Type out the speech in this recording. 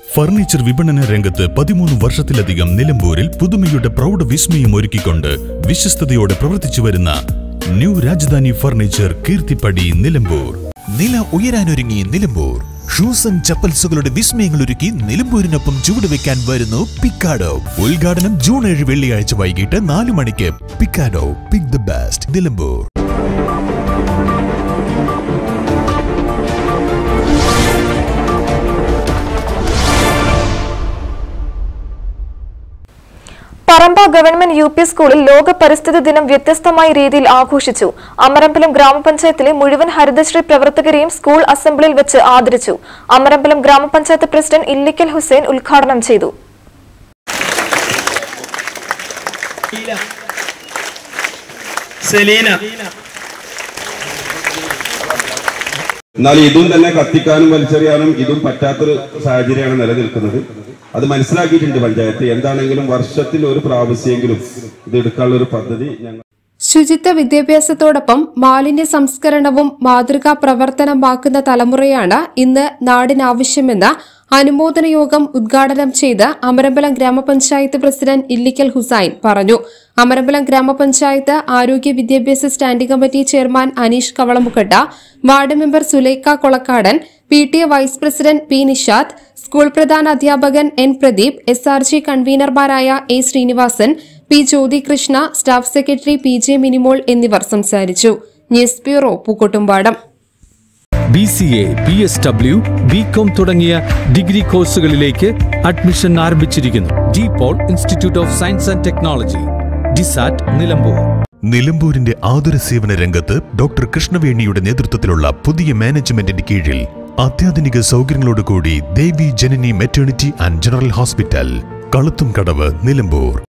Furniture വിപണന രംഗത്ത് 13 വർഷത്തിലധികം നിലമ്പൂരിൽ പുതുമയുടെ പ്രൗഢ വിസ്മയം ഒരുക്കിക്കൊണ്ട് വിശ്വസ്തയോടെ പ്രവർത്തിച്ചു വരുന്ന ന്യൂ രാജധാനി ഫർണിച്ചർ കീർത്തിപ്പടി നിലമ്പൂർ. നില ഉയരാനൊരുങ്ങി നിലമ്പൂർ. ഷൂസ് ആൻഡ് ചപ്പൽസുകളുടെ വിസ്മയങ്ങൾ ഒരുക്കി നിലമ്പൂരിനൊപ്പം ചുവടുവെക്കാൻ വരുന്നു പിക്കാഡോ. ഉദ്ഘാടനം ജൂൺ 7 വെള്ളിയാഴ്ച വൈകിട്ട് 4 മണിക്ക്. പിക്കാഡോ, pick the best, Nilambur. Paramba government UP സ്കൂളിൽ ലോക പരിസ്ഥിതി ദിനം വ്യത്യസ്തമായ രീതിയിൽ ആഘോഷിച്ചു. അമരമ്പലം ഗ്രാമപഞ്ചായത്തിലെ മുഴുവൻ ഹരിതശ്രീ പ്രവർത്തകരെയും സ്കൂൾ അസംബ്ലിയിൽ വെച്ച് ആദരിച്ചു. അമരമ്പലം ഗ്രാമപഞ്ചായത്ത് പ്രസിഡന്റ് ഇല്ലിക്കൽ ഹുസൈൻ ഉദ്ഘാടനം ചെയ്തു. എന്നാൽ ഇതും തന്നെ കത്തിക്കാനും വലിച്ചെറിയാനും ഇതും പറ്റാത്തൊരു സാഹചര്യമാണ് നിലനിൽക്കുന്നത്. അത് മനസ്സിലാക്കിയിട്ടുണ്ട് പഞ്ചായത്ത്. എന്താണെങ്കിലും വർഷത്തിൽ ഒരു പ്രാവശ്യമെങ്കിലും ഇത് എടുക്കാനുള്ള ഒരു പദ്ധതി ഞങ്ങൾ. ശുചിത്വ വിദ്യാഭ്യാസത്തോടൊപ്പം മാലിന്യ സംസ്കരണവും മാതൃകാ പ്രവർത്തനമാക്കുന്ന തലമുറയാണ് ഇന്ന് നാടിനാവശ്യമെന്ന് അനുമോദന യോഗം ഉദ്ഘാടനം ചെയ്ത് അമരമ്പലം ഗ്രാമപഞ്ചായത്ത് പ്രസിഡന്റ് ഇല്ലിക്കൽ ഹുസൈൻ പറഞ്ഞു. അമരമ്പലം ഗ്രാമപഞ്ചായത്ത് ആരോഗ്യ വിദ്യാഭ്യാസ standing committee chairman Aneesh Kavalamukkatta, ward member Sulaikha Kolakkadan, PTA vice president P Nishad, school പ്രധാന അധ്യാപകൻ N പ്രദീപ്, SRG കൺവീനർമാരായ A Srinivasan, P Jyothikrishna, staff secretary PJ Minimol എന്നിവർ സംസാരിച്ചു. News bureau, Pookkottumpadam. BCA, BSW, BCom തുടങ്ങിയ ഡിഗ്രി കോഴ്സുകളിലേക്ക് അഡ്മിഷൻ ആരംഭിച്ചിരിക്കുന്നു. DPOL institute of science and technology, DSAT, Nilambur. നിലമ്പൂരിന്റെ ആതുര സേവന രംഗത്ത് ഡോക്ടർ കൃഷ്ണവേണിയുടെ നേതൃത്വത്തിലുള്ള പുതിയ മാനേജ്മെന്റിന്റെ കീഴിൽ അത്യാധുനിക സൗകര്യങ്ങളോടുകൂടി Devi Janani maternity and general hospital, Kaluthumkadavu, Nilambur.